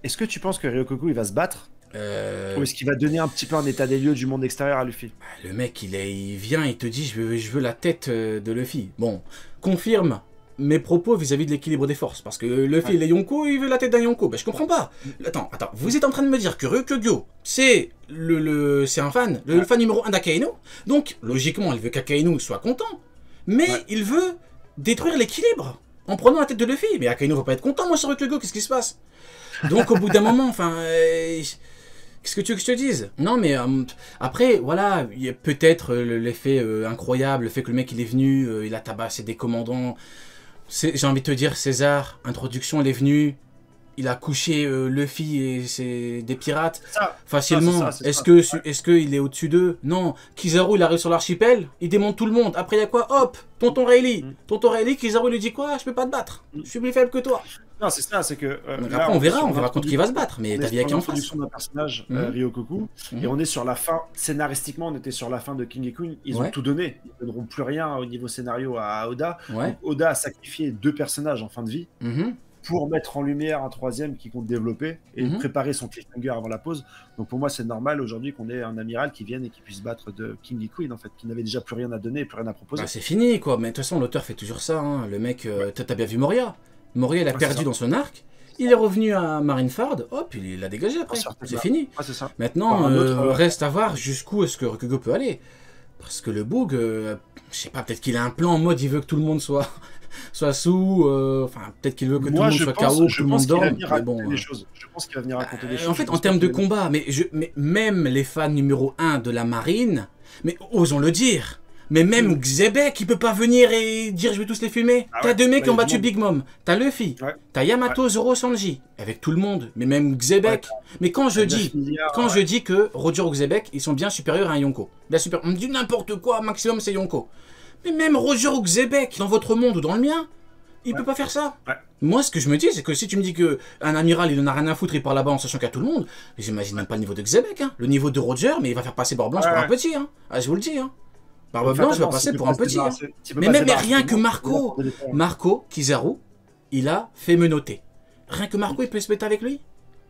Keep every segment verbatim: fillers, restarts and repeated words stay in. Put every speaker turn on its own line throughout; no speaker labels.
est-ce que tu penses que Ryokoku il va se battre
euh...
ou est-ce qu'il va donner un petit peu un état des lieux du monde extérieur à Luffy?
Le mec, il, est, il vient, il te dit je veux, je veux la tête de Luffy. Bon, confirme mes propos vis-à-vis -vis de l'équilibre des forces. Parce que Luffy, ouais. il est Yonko, il veut la tête d'un Yonko. Ben, je comprends pas. Attends, attends, vous êtes en train de me dire que Ryokugyo, c'est le, le c'est un fan, le ouais. fan numéro un d'Akainu. Donc, logiquement, il veut qu'Akainu soit content. Mais ouais. il veut détruire l'équilibre en prenant la tête de Luffy. Mais Akainu va pas être content, moi, sur Ryokugyo, qu'est-ce qui se passe? Donc, au bout d'un moment, enfin... Euh, qu'est-ce que tu veux que je te dise? Non, mais euh, après, voilà, il y a peut-être euh, l'effet euh, incroyable, le fait que le mec, il est venu, euh, il a tabassé des commandants. J'ai envie de te dire, César, introduction, il est venu, il a couché euh, Luffy et ses, des pirates ça, facilement. Est-ce que est -ce qu'il est au-dessus d'eux? Non. Kizaru, il arrive sur l'archipel, il démonte tout le monde. Après, il y a quoi? Hop, tonton Rayleigh. Mm. Tonton Rayleigh, Kizaru lui dit quoi? Je peux pas te battre. Mm. Je suis plus faible que toi.
Non, c'est ça, c'est que... Euh,
après, là, on, on verra, on verra contre qui va se battre, mais t'as vu qui en face.
On d'un personnage, mmh. euh, Ryokoku, mmh. et on est sur la fin, scénaristiquement, on était sur la fin de King et Queen, ils ouais. ont tout donné, ils ne donneront plus rien au niveau scénario à Oda. Ouais. Donc, Oda a sacrifié deux personnages en fin de vie, mmh. pour mettre en lumière un troisième qui compte développer, et mmh. préparer son cliffhanger avant la pause. Donc pour moi, c'est normal aujourd'hui qu'on ait un amiral qui vienne et qui puisse battre de King et Queen, en fait, qui n'avait déjà plus rien à donner, plus rien à proposer.
Bah, c'est fini, quoi, mais de toute façon, l'auteur fait toujours ça, hein. Le mec, euh, ouais. t'as bien vu Moria? Moria, il a ouais, perdu dans son arc. Il est revenu à Marineford, hop, il l'a dégagé après. Ah, c'est fini. Ah, ça. Maintenant, euh, autre, euh... reste à voir jusqu'où est-ce que Ryokugyo peut aller. Parce que le Boog, euh, je sais pas, peut-être qu'il a un plan en mode il veut que tout le monde soit, soit sous. Euh, enfin, peut-être qu'il veut que Moi, tout le monde soit K O, que tout le monde dorme.
Mais bon, euh... choses. Je pense qu'il va venir raconter euh, des choses.
En fait, en termes de combat, mais, je, mais même les fans numéro un de la marine, mais osons le dire. Mais même mmh. Xebec, il peut pas venir et dire je vais tous les fumer. Ah t'as ouais, deux mecs bah, qui ont battu Big Mom. T'as Luffy. Ouais. T'as Yamato, ouais. Zoro, Sanji. Avec tout le monde. Mais même Xebec. Ouais, mais quand je dis, milliards, quand ouais. je dis que Roger ou Xebec, ils sont bien supérieurs à un Yonko. Bien super. On me dit n'importe quoi, maximum c'est Yonko. Mais même Roger ou Xebec, dans votre monde ou dans le mien, il ouais. peut pas faire ça. Ouais. Moi, ce que je me dis, c'est que si tu me dis que un amiral, il en a rien à foutre, il part là-bas en sachant qu'il y a tout le monde, j'imagine même pas le niveau de Xebec. Hein. Le niveau de Roger, mais il va faire passer Barbe Blanche ouais. pour un petit. Hein. Ah, je vous le dis. Hein. Barbe Blanche va passer pour un petit. Hein. Mais même rien que Marco, Marco, Kizaru, il a fait menotter. Rien que Marco, il peut se mettre avec lui.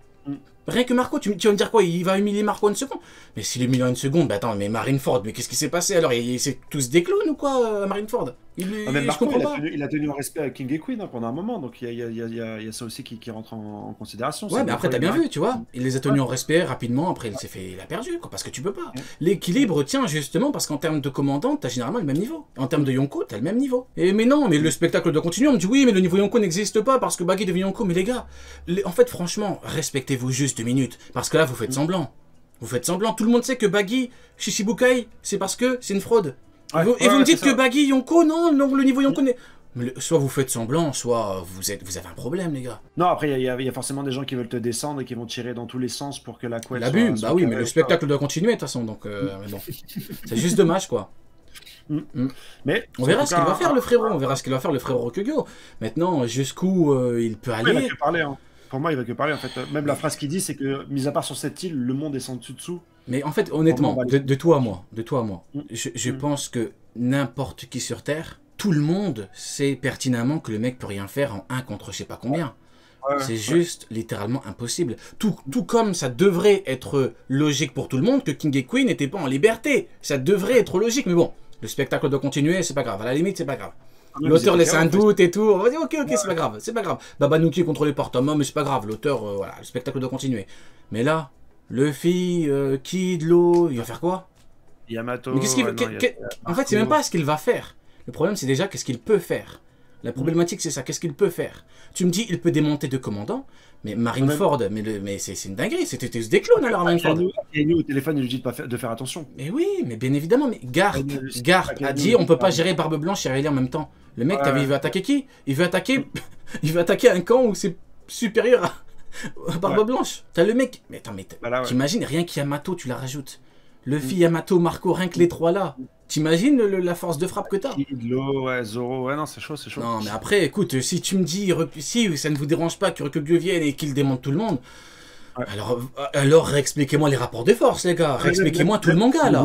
Rien que Marco, tu, tu vas me dire quoi? Il va humilier Marco en une seconde? Mais s'il humilie en une seconde, bah attends, mais Marineford, mais qu'est-ce qui s'est passé alors? C'est tous des clowns ou quoi, à Marineford? Il,
ah, même Marco, il a, tenu, il a tenu en respect à King et Queen hein, pendant un moment, donc il y, y, y, y, y a ça aussi qui, qui rentre en, en considération.
Ouais, mais après, t'as bien vu, tu vois, il les a tenus ouais. en respect rapidement, après il s'est fait, il a perdu, quoi, parce que tu peux pas. Ouais. L'équilibre tient justement parce qu'en termes de commandant, t'as généralement le même niveau. En termes de Yonko, t'as le même niveau. Et mais non, mais le spectacle doit continuer, on me dit oui, mais le niveau Yonko n'existe pas parce que Baggy devient Yonko, mais les gars, les, en fait, franchement, respectez-vous juste deux minutes, parce que là, vous faites semblant. Vous faites semblant, tout le monde sait que Baggy, Shishibukai, c'est parce que c'est une fraude. Ouais, et vous, ouais, et vous ouais, me dites que Baggy, Yonko, non, non, le niveau Yonko n'est... Soit vous faites semblant, soit vous, êtes, vous avez un problème, les gars.
Non, après, il y, y, y a forcément des gens qui veulent te descendre et qui vont tirer dans tous les sens pour que la couette
soit... L'abus, bah oui, mais le spectacle doit continuer, de toute façon, donc... Euh, mais bon, c'est juste dommage, quoi. Mm. Mm. Mais on verra ce qu'il va faire, le frérot, on verra ce qu'il va faire, le frérot Ryokugyo. Maintenant, jusqu'où euh, il peut aller...
Ouais, il va que parler, hein. Pour moi, il va que parler, en fait. Même la phrase qu'il dit, c'est que, mis à part sur cette île, le monde est sans dessus-dessous.
Mais en fait, honnêtement, de, de toi à moi, de toi à moi, mm. je, je mm. pense que n'importe qui sur Terre, tout le monde sait pertinemment que le mec peut rien faire en un contre je sais pas combien. Ouais, c'est ouais. juste littéralement impossible. Tout, tout comme ça devrait être logique pour tout le monde que King et Queen n'étaient pas en liberté. Ça devrait être logique, mais bon, le spectacle doit continuer, c'est pas grave. À la limite, c'est pas grave. L'auteur laisse un doute et tout, on va dire ok ok ouais. c'est pas grave, c'est pas grave. Babanouki est contrôlé par Thomas, mais c'est pas grave, l'auteur, euh, voilà, le spectacle doit continuer. Mais là, Luffy, euh, Kid, Law, il va faire quoi?
Yamato...
Mais qu'est-ce qu'il...
Ouais,
qu qu en fait, c'est même pas ce qu'il va faire. Le problème, c'est déjà qu'est-ce qu'il peut faire. La problématique, c'est ça, qu'est-ce qu'il peut faire? Tu me dis, il peut démonter deux commandants, mais Marineford, mais, le, mais c'est une dinguerie, c'était des clones alors Marineford.
Et nous, au téléphone, il lui dit de, pas faire, de faire attention.
Mais oui, mais bien évidemment, mais Garth, Garth a dit, on peut pas gérer Barbe Blanche et Rayleigh en même temps. Le mec, t'as vu, il veut attaquer qui? Il veut attaquer... il veut attaquer un camp où c'est supérieur à, à Barbe ouais. Blanche. T'as le mec... Mais attends, mais bah t'imagines, ouais. rien qu'Yamato, tu la rajoutes. Luffy, Yamato, Marco, rien que les trois là. T'imagines la force de frappe que t'as?
Kidlo, ouais, Zoro, ouais, non, c'est chaud, c'est chaud.
Non, mais après, écoute, si tu me dis, si ça ne vous dérange pas que Ryokugyo vienne et qu'il démonte tout le monde, ouais. alors, alors réexpliquez-moi les rapports de force, les gars. Réexpliquez-moi tout le manga, là.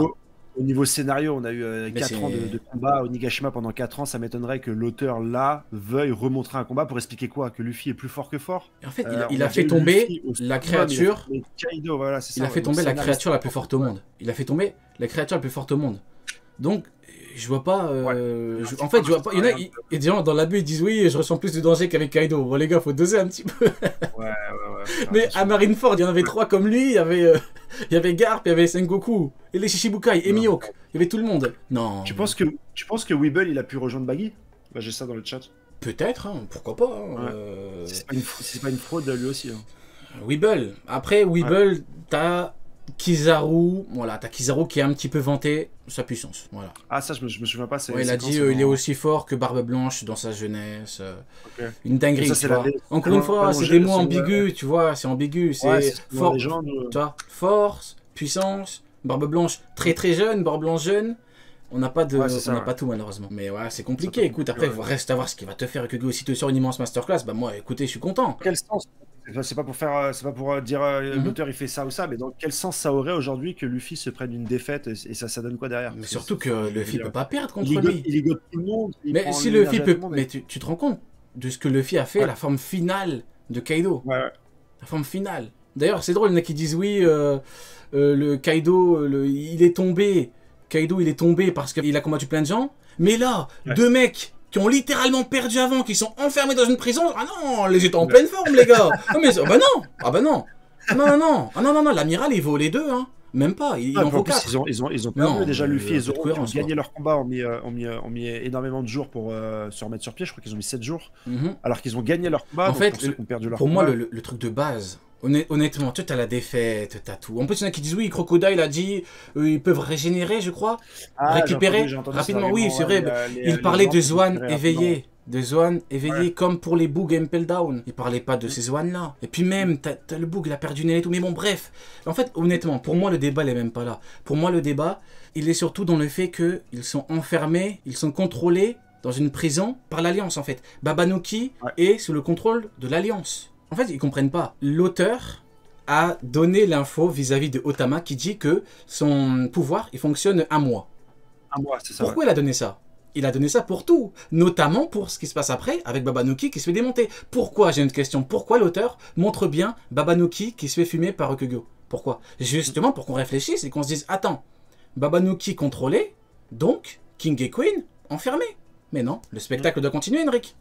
au niveau scénario, on a eu euh, quatre ans de, de combat. Onigashima pendant quatre ans, ça m'étonnerait que l'auteur là veuille remontrer un combat pour expliquer quoi? Que Luffy est plus fort que fort.
En fait, euh, il, il a, a fait tomber la créature. Il a fait,
Kaido, voilà,
il
ça,
a fait tomber la créature la plus forte au monde. Il a fait tomber la créature la plus forte au monde. Donc, je vois pas. Euh, ouais. je, en fait, je vois pas. Il y en a, il, et des gens dans l'abus ils disent oui, je ressens plus de danger qu'avec Kaido. Bon, les gars, faut doser un petit peu.
Ouais, ouais, ouais.
Mais à Marineford, il y en avait trois comme lui. Il y avait, euh, il y avait Garp, il y avait Sengoku, et les Shichibukai, et Mihawk. Il y avait tout le monde. Non.
Tu penses que, tu penses que Weeble, il a pu rejoindre Baggy? Bah, j'ai ça dans le chat.
Peut-être, hein, pourquoi pas. Hein,
ouais.
euh...
C'est pas, pas une fraude lui aussi. Hein.
Weeble. Après, Weeble, ouais. t'as Kizaru, voilà, t'as Kizaru qui a un petit peu vanté sa puissance, voilà.
Ah ça, je me, je me souviens pas.
Ouais, il a dit euh, il est aussi fort que Barbe Blanche dans sa jeunesse. Euh, okay. Une dinguerie, ça, tu vois. La... Encore une fois, c'est des mots ambigus, ouais. tu vois, c'est ambigu, c'est ouais, fort, gens, de... tu vois, force, puissance, Barbe Blanche très très jeune, Barbe Blanche jeune. On n'a pas de, ouais, ça, on n'a ouais. pas tout malheureusement. Mais ouais, c'est compliqué. Écoute, après, il ouais. reste à voir ce qu'il va te faire. Que aussi te sort une immense masterclass. Bah moi, écoutez, je suis content.
Quel sens? C'est pas pour faire, c'est pas pour dire euh, mm-hmm. l'auteur il fait ça ou ça, mais dans quel sens ça aurait aujourd'hui que Luffy se prenne une défaite et ça, ça donne quoi derrière?
Mais surtout que Luffy peut pas perdre contre
il
lui.
Il ligote tout le monde.
Mais si Luffy peut, mais tu, tu te rends compte de ce que Luffy a fait, ouais. la forme finale de Kaido.
Ouais, ouais.
La forme finale. D'ailleurs, c'est drôle, il y en a qui disent oui, euh, euh, le Kaido, le, il est tombé. Kaido, il est tombé parce qu'il a combattu plein de gens. Mais là, ouais. deux mecs qui ont littéralement perdu avant, qui sont enfermés dans une prison. Ah non, les étaient en pleine forme, les gars. Non, mais bah non. Ah bah non. Non, non, non. Ah non, non, non. L'amiral, il vaut les deux, hein. Même pas. Il, ah, il en vaut quatre.
Ils ont, ils ont, ils ont perdu non, déjà Luffy et Zoro qui ont gagné leur combat, ont mis, euh, ont mis, euh, ont mis énormément de jours pour euh, se remettre sur pied. Je crois qu'ils ont mis sept jours. Mm-hmm. Alors qu'ils ont gagné leur combat.
En fait,
pour, ceux qui ont perdu leur
pour
combat,
moi, le, le truc de base. Honnêtement, tu as la défaite, t'as tout. En plus, il y en a qui disent oui, Crocodile a dit euh, ils peuvent régénérer, je crois, ah, récupérer j'ai entendu, j'ai entendu rapidement. Oui, c'est vrai. Les, il les parlait de Zoan éveillé, de Zoan éveillé, ouais. comme pour les Boog Impel Down. Il parlait pas de ces Zoan là. Et puis même, t'as as le Boog, il a perdu une aile et tout. Mais bon, bref. En fait, honnêtement, pour moi, le débat, il est même pas là. Pour moi, le débat, il est surtout dans le fait que ils sont enfermés, ils sont contrôlés dans une prison par l'Alliance, en fait. Babanuki ouais. est sous le contrôle de l'Alliance. En fait, ils comprennent pas. L'auteur a donné l'info vis-à-vis de Otama qui dit que son pouvoir, il fonctionne un mois.
Un mois, c'est ça.
Pourquoi
ouais.
il a donné ça? Il a donné ça pour tout, notamment pour ce qui se passe après avec Babanuki qui se fait démonter. Pourquoi? J'ai une question. Pourquoi l'auteur montre bien Babanuki qui se fait fumer par Ryukugyo? Pourquoi? Justement pour qu'on réfléchisse et qu'on se dise, attends, Babanuki contrôlé, donc King et Queen enfermés. Mais non, le spectacle doit continuer, Henrik.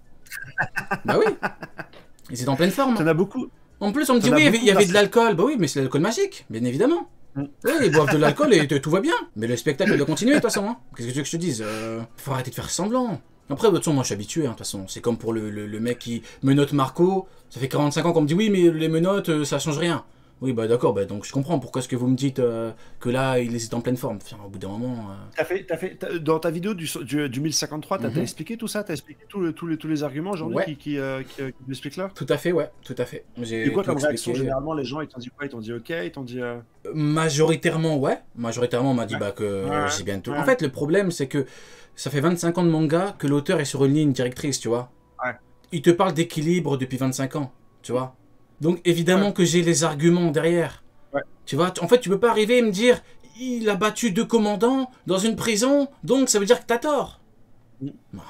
Bah oui. Ils étaient en pleine forme.
T'en as beaucoup.
En plus, on me dit, oui, il y avait de l'alcool. Bah oui, mais c'est l'alcool magique, bien évidemment. Mm. Oui, ils boivent de l'alcool et tout va bien. Mais le spectacle doit continuer, de toute façon. Hein. Qu'est-ce que tu veux que je te dise? euh, Faut arrêter de faire semblant. Après, de toute façon, moi, je suis habitué, hein, de toute façon. C'est comme pour le, le, le mec qui menotte Marco. Ça fait quarante-cinq ans qu'on me dit, oui, mais les menottes, ça change rien. Oui, bah d'accord, bah, donc je comprends pourquoi est-ce que vous me dites euh, que là, il est en pleine forme. Enfin, au bout d'un moment... Euh...
T'as fait, t'as fait, t'as, dans ta vidéo du, du, du mille cinquante-trois, t'as mm-hmm. expliqué tout ça? T'as expliqué tout le, tout le, tous les arguments aujourd'hui ouais. qui, qui, euh, qui, euh, qui m'expliquent là?
Tout à fait, ouais, tout à fait.
Et quoi comme réaction généralement? Les gens, ils t'ont dit quoi? Ils t'ont dit ok? Ils t'ont dit... Euh...
Majoritairement, ouais. Majoritairement, on m'a dit ouais. bah, que ouais. j'ai bien tout. Ouais. En fait, le problème, c'est que ça fait vingt-cinq ans de manga que l'auteur est sur une ligne directrice, tu vois.
Ouais.
Il te parle d'équilibre depuis vingt-cinq ans, tu vois. Donc, évidemment ouais. que j'ai les arguments derrière.
Ouais.
Tu vois, en fait, tu peux pas arriver et me dire il a battu deux commandants dans une prison, donc ça veut dire que t'as tort. Mm.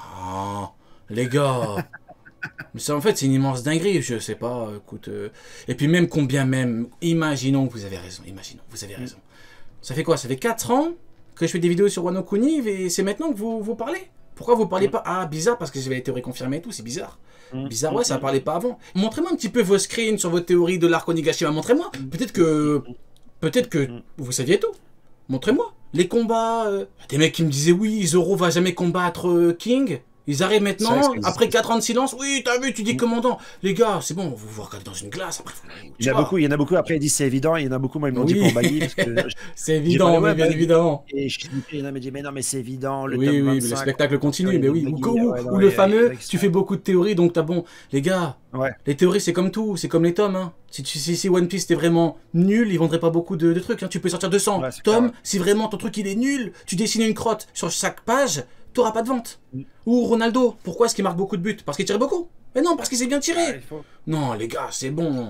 Oh, les gars. Mais ça, en fait, c'est une immense dinguerie, je sais pas, écoute. Euh... Et puis même combien même, imaginons que vous avez raison, imaginons, vous avez raison. Mm. Ça fait quoi? Ça fait quatre ans que je fais des vidéos sur Wano Kuni et c'est maintenant que vous, vous parlez? Pourquoi vous parlez mm. pas? Ah, bizarre, parce que j'avais les théories confirmées et tout, c'est bizarre. Mmh. Bizarre, ouais, ça ne parlait pas avant. Montrez-moi un petit peu vos screens sur vos théories de l'arc Onigashima. Montrez-moi. Peut-être que, peut-être que vous saviez tout. Montrez-moi. Les combats. Euh... Des mecs qui me disaient oui, Zoro va jamais combattre euh, King. Ils arrivent maintenant, après quatre ans de silence. Oui, t'as vu, tu dis commandant. Les gars, c'est bon, vous vous regardez dans une glace. Après, vous...
il y en a beaucoup, il y en a beaucoup. Après, ils disent c'est évident. Il y en a beaucoup, moi, ils m'ont oui. dit pour Baggy.
C'est évident, mais bien
Baggy.
Évidemment.
Et je il y en a qui me disent mais non, mais c'est évident. Le
oui,
top
oui,
vingt-cinq,
mais le spectacle continue. Mais oui,
Baggy,
ou, ou,
ouais,
ou
non,
le
ouais,
fameux,
ouais,
tu fais beaucoup de théories, donc t'as bon. Les gars,
ouais.
les théories, c'est comme tout. C'est comme les tomes. Hein. Si, si, si One Piece était vraiment nul, ils vendraient pas beaucoup de, de trucs. Hein. Tu peux sortir deux cents ouais, tomes. Clair. Si vraiment ton truc il est nul, tu dessines une crotte sur chaque page. T'auras pas de vente. Mm. Ou Ronaldo, pourquoi est-ce qu'il marque beaucoup de buts? Parce qu'il tire beaucoup? Mais non, parce qu'il s'est bien tiré.
Ah, faut...
Non, les gars, c'est bon.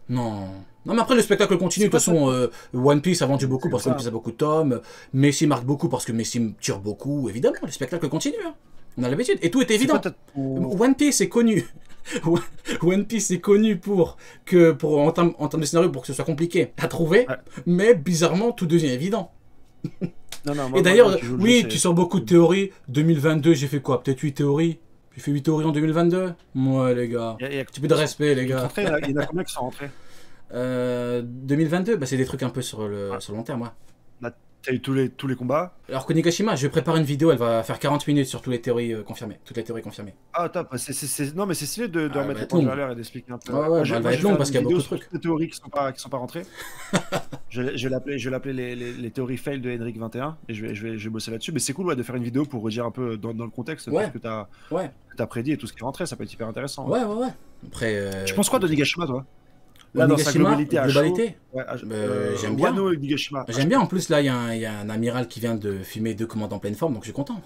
Non. Non, mais après, le spectacle continue. De toute façon, euh, One Piece a vendu beaucoup parce que One Piece a beaucoup de tomes. Messi marque beaucoup parce que Messi tire beaucoup. Évidemment, le spectacle continue. Hein. On a l'habitude. Et tout est évident. Est One Piece est connu. One Piece est connu pour que, pour, en termes en termes de scénario, pour que ce soit compliqué à trouver. Ouais. Mais bizarrement, tout devient évident. Non, non, moi, et d'ailleurs, oui, jeu, tu sors beaucoup de théories. deux mille vingt-deux, j'ai fait quoi? Peut-être huit théories. J'ai fait huit théories en deux mille vingt-deux. Moi, les gars. Un petit peu de respect, les gars.
Il y en a combien qui sont rentrés?
euh, deux mille vingt-deux, bah, c'est des trucs un peu sur le, ouais. sur le long terme, ouais.
Là, t'as eu tous les, tous les combats?
Alors, Konigashima, je prépare une vidéo, elle va faire quarante minutes sur toutes les théories euh, confirmées. Toutes les théories confirmées.
Ah, top. C'est, c'est, c'est... Non, mais c'est stylé de, de ah, remettre les points à l'heure et d'expliquer un peu.
Ouais, ouais, moi, bah, elle va être longue parce qu'il y a beaucoup de trucs.
Les théories qui sont pas, qui sont pas rentrées. je, je vais l'appeler les, les, les théories fail de Henrik vingt et un et je vais, je vais, je vais bosser là-dessus. Mais c'est cool ouais, de faire une vidéo pour redire un peu dans, dans le contexte ouais. tout ce que t'as
ouais.
as prédit et tout ce qui est rentré. Ça peut être hyper intéressant.
Ouais, ouais, ouais. Après, euh...
tu penses quoi de Nigashima, toi?
Là, dans sa globalité, à globalité chaud, ouais, euh, j'aime bien. J'aime bien. En plus, là, il y, y a un amiral qui vient de filmer deux commandes en pleine forme, donc je suis content.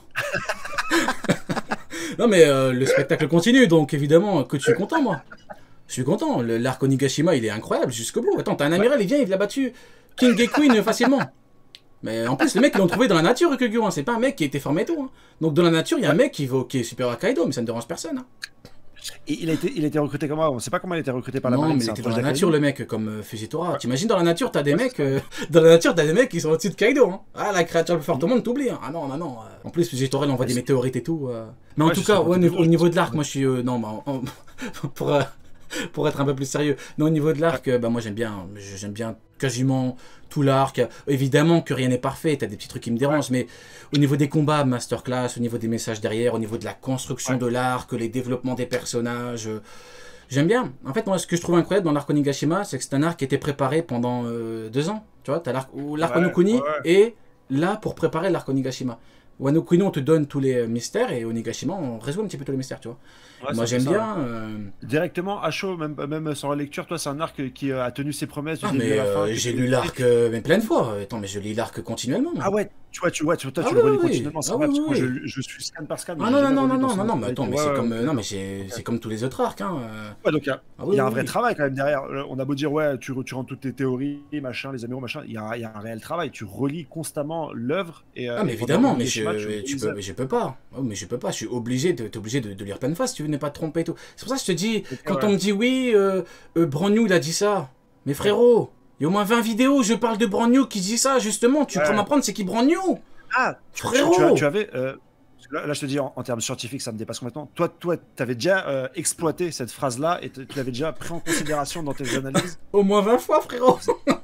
Non, mais euh, le spectacle continue, donc évidemment que je suis content, moi. Je suis content. L'arc Onigashima, il est incroyable jusqu'au bout. Attends, t'as un amiral, il vient, il l'a battu King et Queen facilement. Mais en plus, le mec, ils l'ont trouvé dans la nature, Kugyo. Hein. C'est pas un mec qui a été formé et tout. Hein. Donc, dans la nature, il y a un mec qui, va, qui est supérieur à Kaido, mais ça ne dérange personne. Hein.
Et il a été, il a été recruté comment? On ne sait pas comment il a été recruté par la marine.
Non, mais il était dans la nature, le mec, comme euh, Fujitora. Ouais. T'imagines, dans la nature, t'as des ouais, mecs, euh, dans la nature, t'as des mecs qui sont au-dessus de Kaido. Hein. Ah, la créature la plus forte au monde, t'oublies. Hein. Ah non, non, non. Euh... En plus, Fujitora, il envoie des météorites et tout. Euh... Mais en ouais, tout cas, ouais, au, niveau, au niveau de l'arc, moi, je suis... Euh, non, bah, on... pour, euh, pour être un peu plus sérieux. Non, au niveau de l'arc, ouais. bah, moi, j'aime bien, j'aime bien quasiment tout l'arc. Évidemment que rien n'est parfait, t'as des petits trucs qui me dérangent, ouais. mais au niveau des combats, masterclass, au niveau des messages derrière, au niveau de la construction ouais. de l'arc, les développements des personnages... Euh... J'aime bien. En fait, moi, ce que je trouve incroyable dans l'arc Onigashima, c'est que c'est un arc qui était préparé pendant euh, deux ans. Tu vois, t'as l'arc ouais, Wano Kuni ouais. est là pour préparer l'arc Onigashima. Wano Kuni, on te donne tous les mystères et Onigashima, on résout un petit peu tous les mystères, tu vois. Ouais, moi, j'aime bien. Euh...
Directement, à chaud, même, même sans la lecture, toi, c'est un arc qui a tenu ses promesses du
ah,
début
mais,
à la fin.
Euh, j'ai lu l'arc euh, mais plein de fois. Attends, mais je lis l'arc continuellement.
Ah ouais, tu vois, tu vois, tu, toi,
ah
tu
oui,
le relis
oui.
continuellement. C'est
ah
vrai,
oui,
parce
oui.
que moi, je, je suis scan par scan.
Ah non, non, non, non, non, non, non, mais attends, mais c'est comme, non, mais c'est comme tous les autres arcs. Hein.
Ouais, donc il y a, ah, oui, y a oui, un vrai oui. travail quand même derrière. On a beau dire, ouais, tu, tu rentres toutes tes théories, machin, les amiraux, machin. Il y a, y a un réel travail. Tu relis constamment l'œuvre.
Ah, mais évidemment, mais je peux pas. Mais je peux pas. Je suis obligé de, t'es obligé de, de lire plein de fois si tu veux ne pas te tromper et tout. C'est pour ça que je te dis, okay, quand ouais. on me dit oui, euh, euh, Brand New il a dit ça. Mais frérot, il y a au moins vingt vidéos où je parle de Brand New qui dit ça justement. Tu ouais. peux m'apprendre c'est qui Brand New.
Ah, frérot. Tu, tu, tu avais. Euh, là, là, je te dis en, en termes scientifiques, ça me dépasse complètement. Toi, toi, tu avais déjà euh, exploité cette phrase-là et tu l'avais déjà pris en considération dans tes analyses.
Au moins vingt fois, frérot.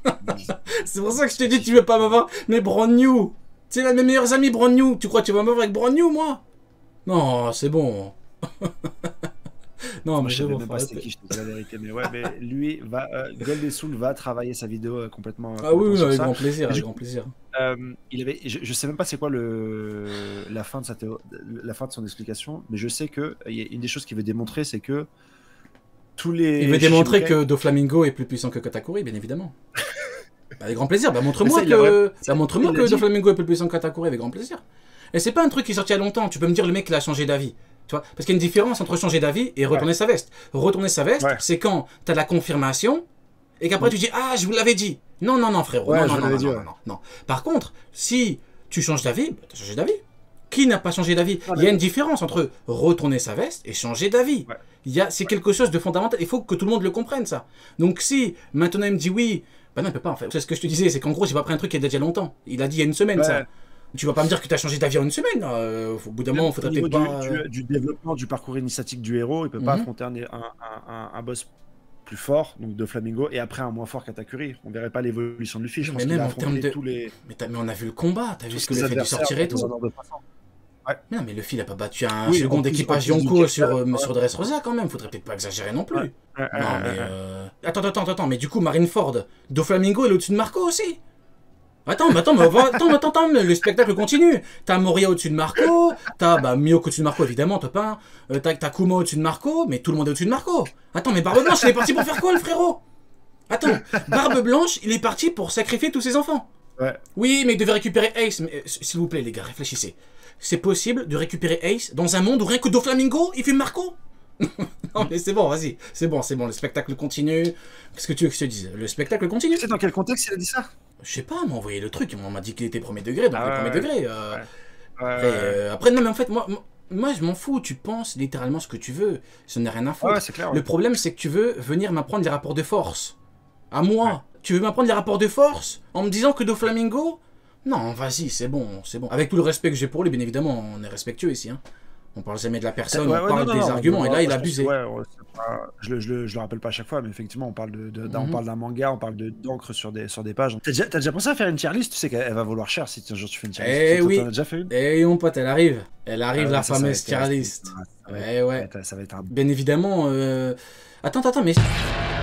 C'est pour ça que je te dis, tu veux pas m'avoir. Mais Brand New, c'est l'un de mes meilleurs amis, Brand New. Tu crois que tu vas m'avoir avec Brand New, moi? Non, c'est bon. Non,
moi,
mais
je savais même pas c'était qui, je te dis la vérité. Mais ouais, mais lui, va, euh, Gold Soul va travailler sa vidéo euh, complètement.
Ah oui, oui avec ça. grand plaisir, avec grand plaisir.
Euh, il avait, je, je sais même pas c'est quoi le, la fin de sa théo, la fin de son explication, mais je sais que il y a une des choses qu'il veut démontrer, c'est que tous les.
Il veut démontrer Shichibukai... que Doflamingo est plus puissant que Katakuri, bien évidemment. Avec grand plaisir. Bah montre-moi que, bah, montre-moi que Doflamingo est plus puissant que Katakuri, avec grand plaisir. Et c'est pas un truc qui est sorti il y a longtemps. Tu peux me dire le mec il a changé d'avis. Tu vois, parce qu'il y a une différence entre changer d'avis et retourner ouais. sa veste. Retourner sa veste, ouais. c'est quand tu as la confirmation et qu'après tu dis ah je vous l'avais dit. Non non non frérot.
Ouais,
non, non, non,
dit,
non,
ouais.
non, non, non. Par contre, si tu changes d'avis, bah, tu as changé d'avis. Qui n'a pas changé d'avis? Il y a une différence entre retourner sa veste et changer d'avis. Ouais. Il y a c'est ouais. quelque chose de fondamental. Il faut que tout le monde le comprenne ça. Donc si maintenant il me dit oui, bah non il peut pas en fait. C'est ce que je te disais, c'est qu'en gros j'ai pas pris un truc qui est déjà longtemps. Il a dit il y a une semaine ouais. ça. Tu vas pas me dire que tu as changé d'avis en une semaine. Euh, au bout d'un moment, il faudrait peut-être pas...
Du, du, du développement du parcours initiatique du héros, il peut mm-hmm. pas affronter un, un, un, un boss plus fort, donc de Flamingo, et après un moins fort qu'Atakuri. On verrait pas l'évolution de Luffy. Je
mais
pense
même en termes de...
tous les...
mais, mais on a vu le combat, t'as vu ce que Luffy a dû sortir et tout. Ouais. Non, mais Luffy, il a pas battu un oui, second équipage Yonko sur, euh, ouais. sur Dressrosa quand même. Faudrait peut-être pas exagérer non plus. Ouais. Ouais, non, ouais, mais... Ouais. Euh... Attends, attends, attends, mais du coup, Marineford, Doflamingo, il est au-dessus de Marco aussi. Attends, mais attends, mais attends, attends, attends, mais le spectacle continue. T'as Moria au-dessus de Marco, t'as bah, Miyoko au-dessus de Marco, évidemment, top un. Euh, t'as Kuma au-dessus de Marco, mais tout le monde est au-dessus de Marco. Attends, mais Barbe Blanche, il est parti pour faire quoi, le frérot? Attends, Barbe Blanche, il est parti pour sacrifier tous ses enfants.
Ouais. Oui,
mais il devait récupérer Ace. Mais, s'il vous plaît, les gars, réfléchissez. C'est possible de récupérer Ace dans un monde où rien que Doflamingo, il fume Marco? Non mais c'est bon, vas-y, c'est bon, c'est bon, le spectacle continue. Qu'est-ce que tu veux que je te dise? Le spectacle continue.
Tu sais dans quel contexte il a dit ça?
Je sais pas, il m'a envoyé le truc, on m'a dit qu'il était premier degré, donc
ah,
le premier
ouais,
degré. Euh...
Ouais.
Après, euh, après, non mais en fait, moi, moi je m'en fous, tu penses littéralement ce que tu veux, ça n'a rien à foutre.
Ouais, c'est clair, ouais.
Le problème c'est que tu veux venir m'apprendre des rapports de force. À moi, ouais. Tu veux m'apprendre des rapports de force en me disant que Doflamingo? Non, vas-y, c'est bon, c'est bon. Avec tout le respect que j'ai pour lui, bien évidemment, on est respectueux ici, hein. On parle jamais de la personne, ouais, on ouais, parle non, des non, arguments, non, et là, il a abusé.
Ouais, ouais, pas... je, le, je, le, je le rappelle pas à chaque fois, mais effectivement, on parle de, de, mm-hmm. on parle d'un manga, on parle d'encre sur des, sur des pages. T'as déjà, déjà pensé à faire une tier list? Tu sais qu'elle va valoir cher si un jour tu fais une tier list.
Eh oui.
T'en as déjà fait une?
Eh mon pote, elle arrive. Elle arrive, ah, la ça, fameuse tier list. Ouais, ouais.
Ça va être un...
Bien évidemment. Euh... Attends, attends, mais...